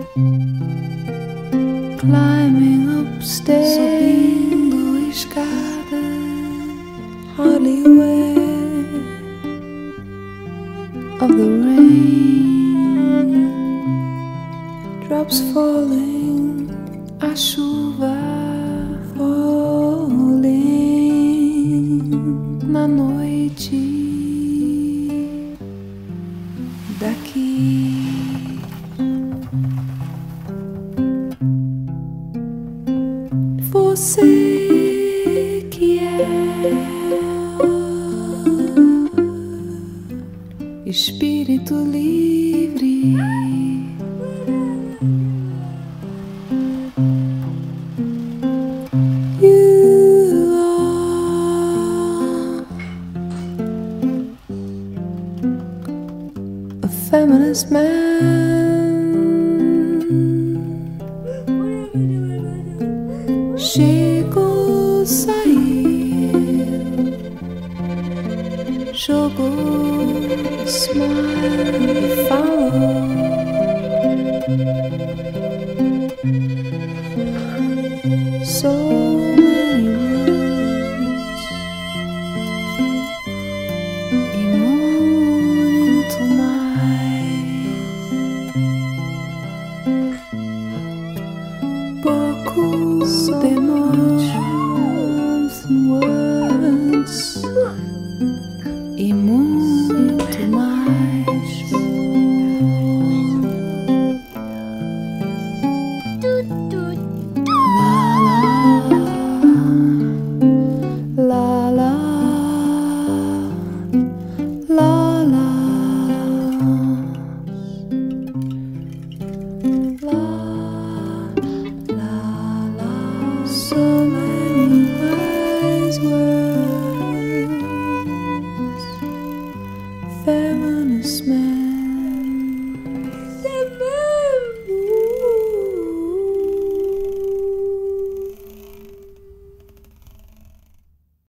Climbing upstairs, subindo escada, hardly aware of the rain, drops falling, a chuva falling na noite daqui. Você que é espírito livre, you are a feminist man. Chegou, saiu, jogou, smile e falou.